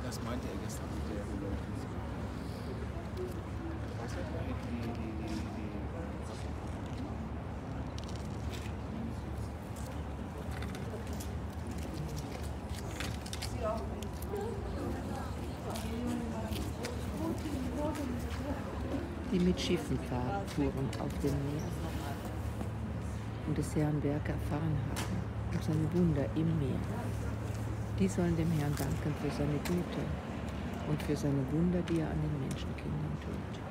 Das meinte er gestern mit der Beleuchtung. Die mit Schiffen fuhren auf dem Meer und des Herrn Werke erfahren haben und seine Wunder im Meer. Die sollen dem Herrn danken für seine Güte und für seine Wunder, die er an den Menschenkindern tut.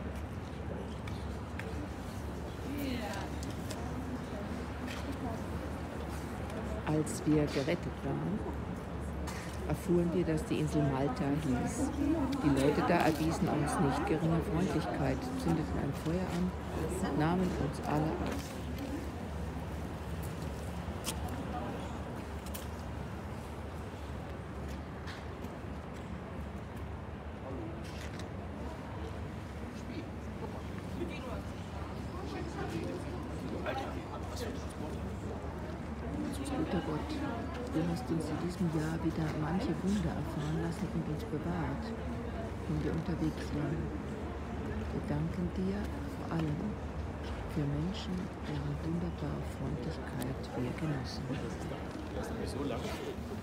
Als wir gerettet waren, erfuhren wir, dass die Insel Malta hieß. Die Leute da erwiesen uns nicht geringe Freundlichkeit, zündeten ein Feuer an und nahmen uns alle auf. Guter Gott, du hast uns in diesem Jahr wieder manche Wunder erfahren lassen und uns bewahrt, wenn wir unterwegs waren. Wir danken dir vor allem für Menschen, deren wunderbare Freundlichkeit wir genossen. Das ist nicht so lang.